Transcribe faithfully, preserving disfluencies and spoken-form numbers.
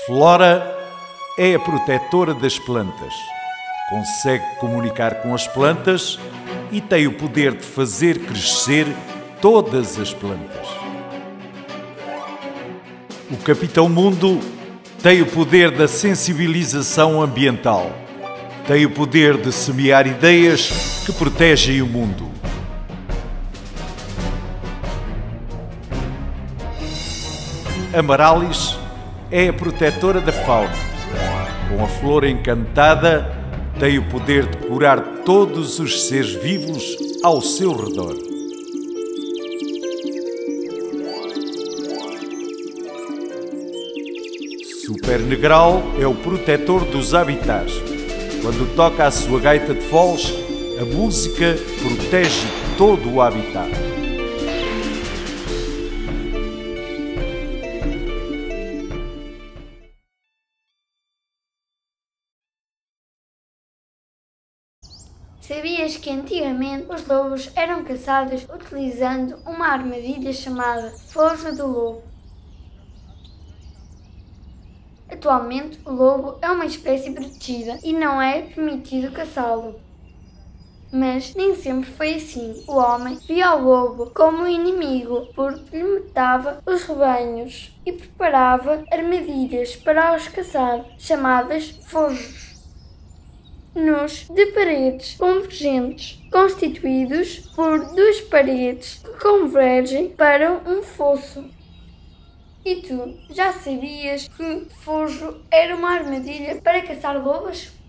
Flora é a protetora das plantas. Consegue comunicar com as plantas e tem o poder de fazer crescer todas as plantas. O Capitão Mundo tem o poder da sensibilização ambiental. Tem o poder de semear ideias que protegem o mundo. Amarallis é a protetora da fauna. Com a flor encantada, tem o poder de curar todos os seres vivos ao seu redor. Super Negral é o protetor dos habitats. Quando toca a sua gaita de foles, a música protege todo o habitat. Sabias que antigamente os lobos eram caçados utilizando uma armadilha chamada Forja do Lobo? Atualmente, o lobo é uma espécie protegida e não é permitido caçá-lo. Mas nem sempre foi assim. O homem via o lobo como um inimigo porque lhe matava os rebanhos e preparava armadilhas para os caçar, chamadas forjos. Nos de paredes convergentes, constituídos por duas paredes que convergem para um fosso. E tu, já sabias que forjo era uma armadilha para caçar lobos?